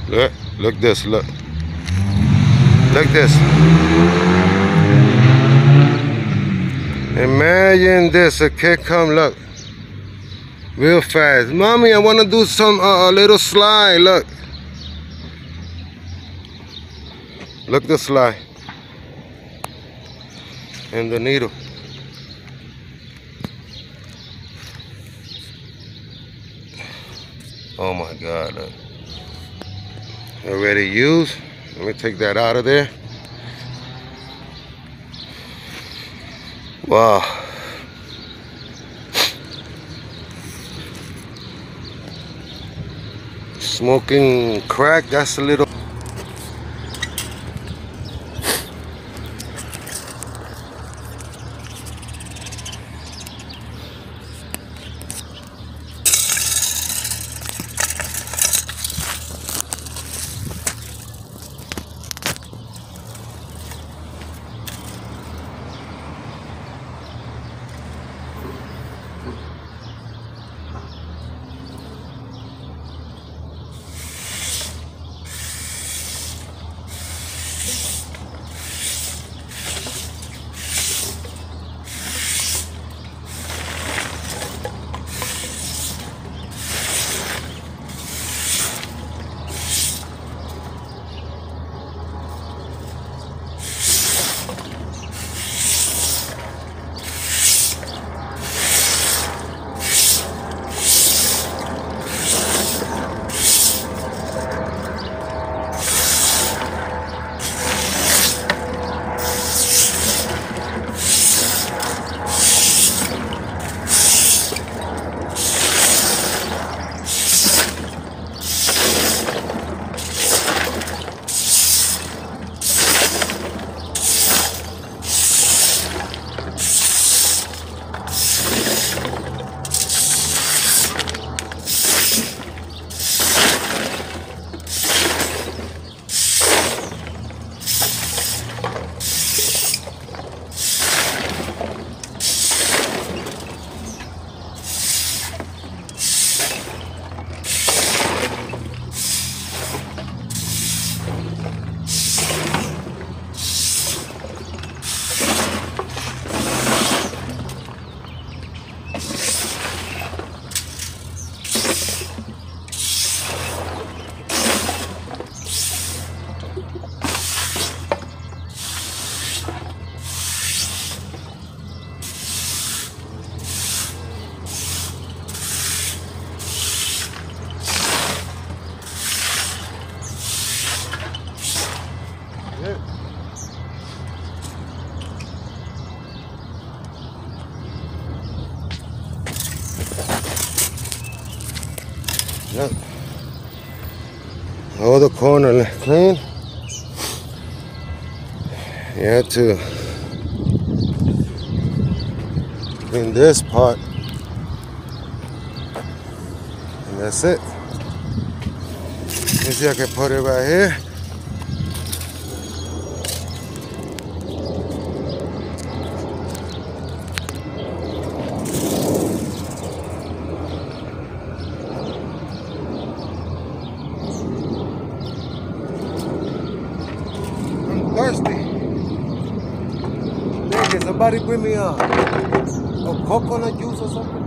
Look this, look. Look this. Imagine this, okay, come look. Real fast. Mommy, I want to do some a little slide, look. Look the slide. And the needle. Oh my God, look. Already used. Let me take that out of there. Wow. Smoking crack, that's a little. Yep. All the corner clean. You have to clean this part. And that's it. Let me see if I can put it right here. Thirsty. Can somebody bring me a coconut juice or something?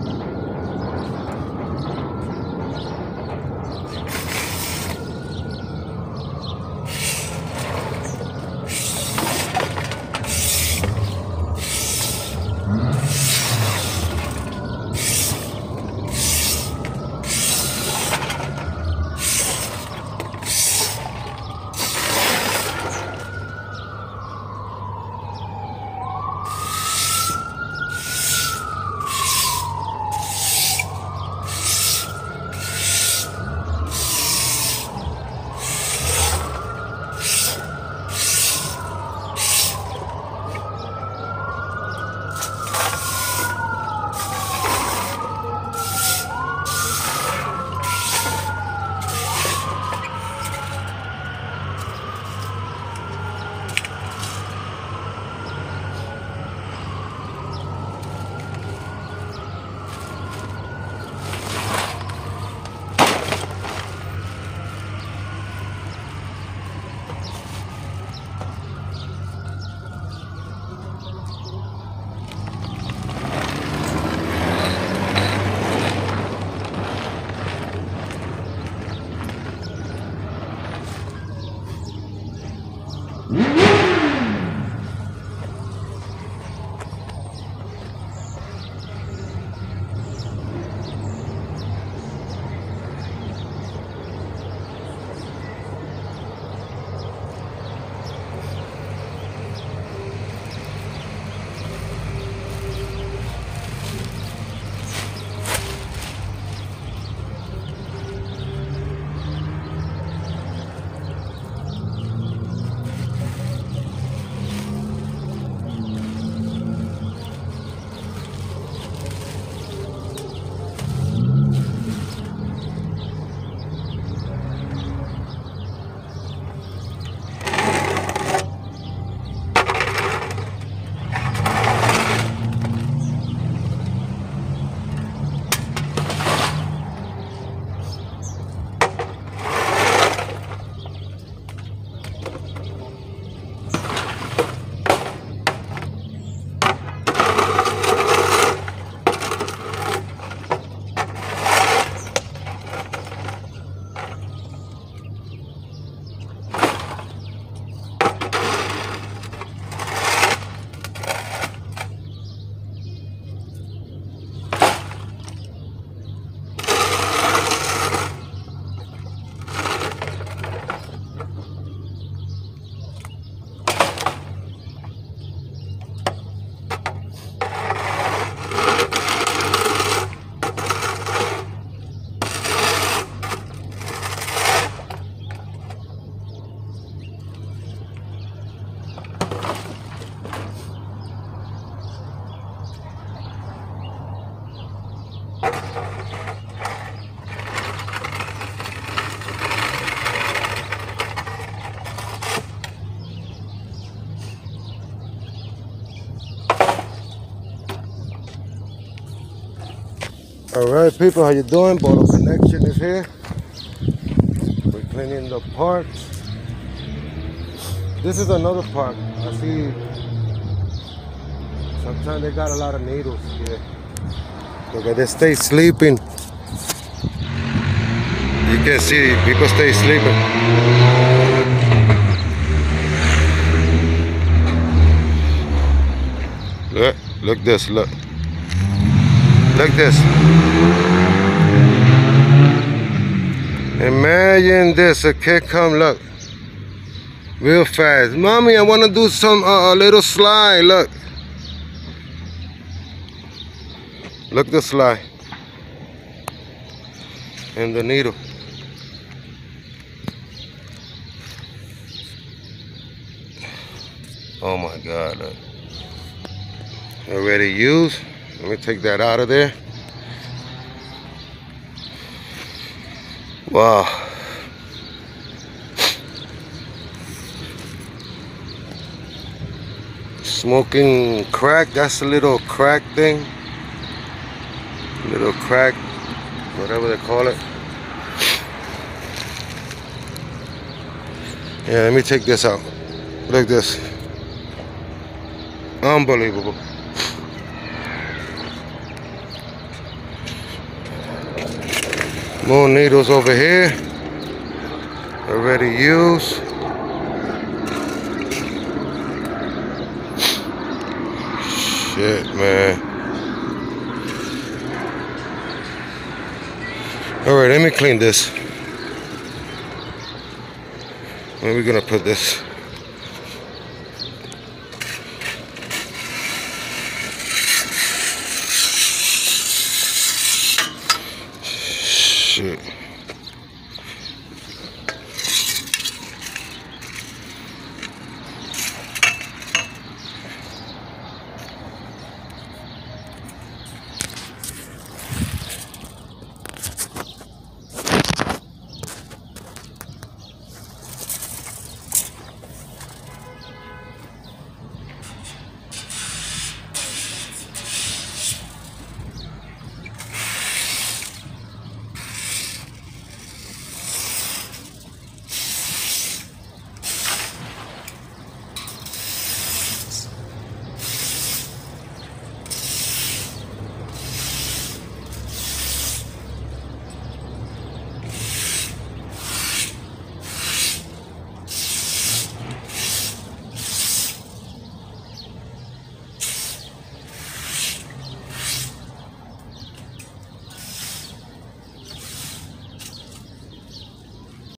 people, how you doing? Bolo Connection is here. We're cleaning the park. This is another park. I see sometimes they got a lot of needles here. Look at they stay sleeping. You can see people stay sleeping. Look this, look. Look this. Imagine this, a kid come, look. Real fast. Mommy, I want to do some a little slide, look. Look the slide. And the needle. Oh my God, look. Already used. Let me take that out of there. Wow. Smoking crack, that's a little crack thing. Little crack, whatever they call it. Yeah, let me take this out. Look at this. Unbelievable. More needles over here. Already used. Shit, man. Alright, let me clean this. Where are we gonna put this?